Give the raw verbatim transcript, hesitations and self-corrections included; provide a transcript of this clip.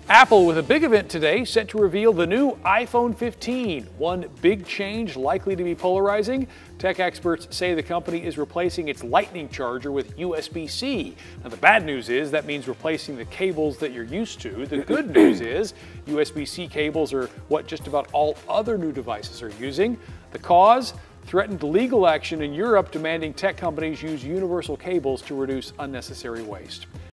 Apple with a big event today, set to reveal the new iPhone fifteen. One big change likely to be polarizing. Tech experts say the company is replacing its Lightning charger with U S B C. Now the bad news is that means replacing the cables that you're used to. The good news is U S B C cables are what just about all other new devices are using. The cause? Threatened legal action in Europe demanding tech companies use universal cables to reduce unnecessary waste.